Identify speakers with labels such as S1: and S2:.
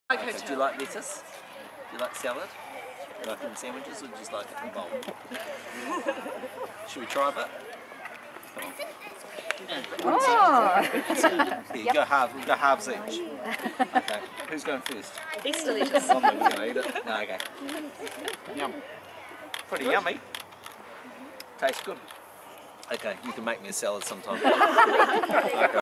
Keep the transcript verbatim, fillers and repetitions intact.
S1: Okay, do you like lettuce? Do you like salad? Do you like it in sandwiches or do you just like it in a bowl? Should we try a bit? Come on.
S2: Oh!
S1: Here, you go halves, we'll go halves each. Okay, who's going first?
S2: Easter lettuce.
S1: I'm not going to eat it. No, okay. Yum. Pretty good. Yummy. Tastes good. Okay, you can make me a salad sometime. Okay.